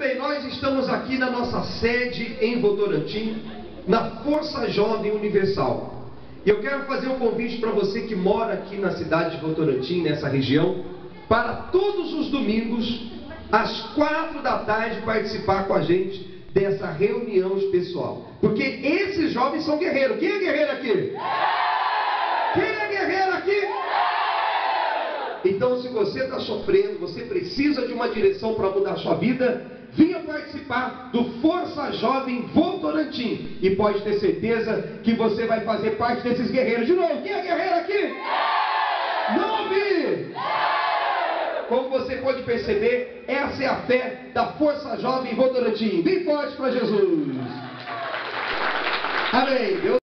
bem, nós estamos aqui na nossa sede em Votorantim, na Força Jovem Universal. E eu quero fazer um convite para você que mora aqui na cidade de Votorantim, nessa região, para todos os domingos, às 4 da tarde, participar com a gente dessa reunião especial. Porque esses jovens são guerreiros. Quem é guerreiro aqui? Quem é guerreiro aqui? Então, se você está sofrendo, você precisa de uma direção para mudar a sua vida, venha participar do Força Jovem Votorantim. E pode ter certeza que você vai fazer parte desses guerreiros. De novo, quem é guerreiro aqui? Não ouvi! Como você pode perceber, essa é a fé da Força Jovem Votorantim. Bem forte para Jesus! Amém!